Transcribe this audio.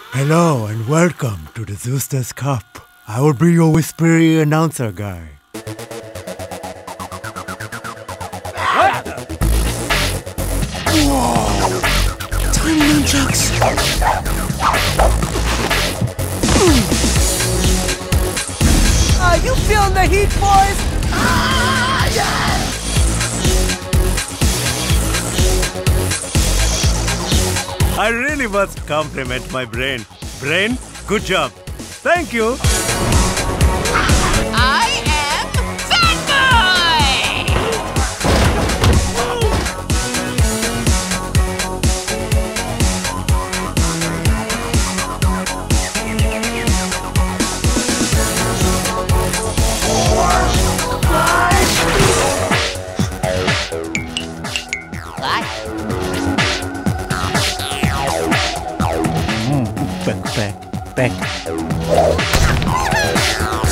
Hello and welcome to the Zooster's Cup. I will be your whispery announcer guy. Whoa! Tiny nunchucks! Are you feeling the heat, boys? Ah, yeah! I really must compliment my brain. Brain, good job. Thank you. I am Fanboy! Back.